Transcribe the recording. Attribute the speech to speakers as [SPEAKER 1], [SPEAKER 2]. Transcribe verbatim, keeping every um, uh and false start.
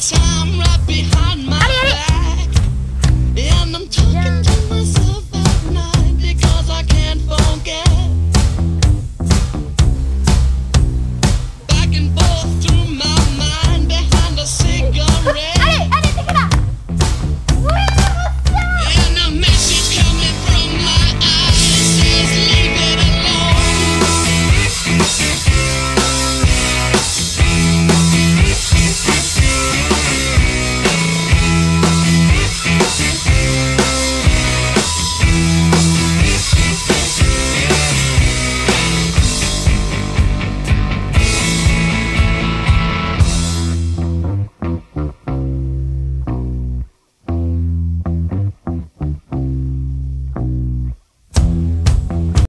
[SPEAKER 1] time right behind my back. And I'm talking to myself at night because I can't forget. Back and forth through my mind behind a cigarette.
[SPEAKER 2] Allez, allez, take it out.
[SPEAKER 1] And a message coming from my eyes says leave it alone.